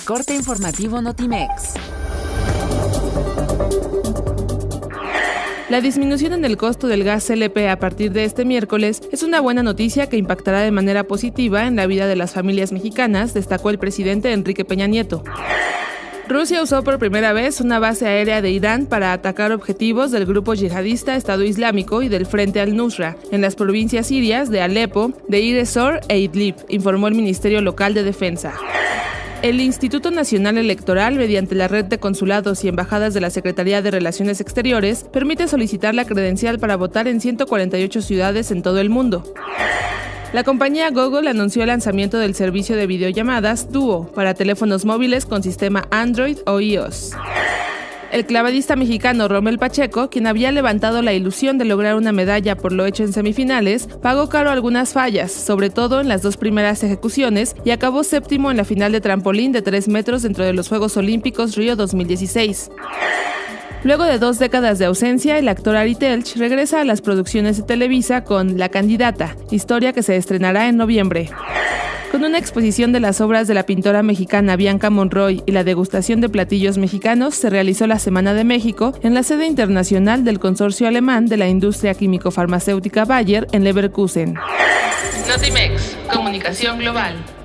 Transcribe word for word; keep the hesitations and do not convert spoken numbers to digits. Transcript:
Corte informativo Notimex. La disminución en el costo del gas L P a partir de este miércoles es una buena noticia que impactará de manera positiva en la vida de las familias mexicanas, destacó el presidente Enrique Peña Nieto. Rusia usó por primera vez una base aérea de Irán para atacar objetivos del grupo yihadista Estado Islámico y del Frente al-Nusra en las provincias sirias de Alepo, de Deir ez-Zor e Idlib, informó el Ministerio Local de Defensa. El Instituto Nacional Electoral, mediante la red de consulados y embajadas de la Secretaría de Relaciones Exteriores, permite solicitar la credencial para votar en ciento cuarenta y ocho ciudades en todo el mundo. La compañía Google anunció el lanzamiento del servicio de videollamadas Duo para teléfonos móviles con sistema Android o iOS. El clavadista mexicano Rommel Pacheco, quien había levantado la ilusión de lograr una medalla por lo hecho en semifinales, pagó caro algunas fallas, sobre todo en las dos primeras ejecuciones, y acabó séptimo en la final de trampolín de tres metros dentro de los Juegos Olímpicos Río dos mil dieciséis. Luego de dos décadas de ausencia, el actor Ari Telch regresa a las producciones de Televisa con La Candidata, historia que se estrenará en noviembre. Con una exposición de las obras de la pintora mexicana Bianca Monroy y la degustación de platillos mexicanos, se realizó la Semana de México en la sede internacional del consorcio alemán de la industria químico-farmacéutica Bayer en Leverkusen. Notimex, comunicación global.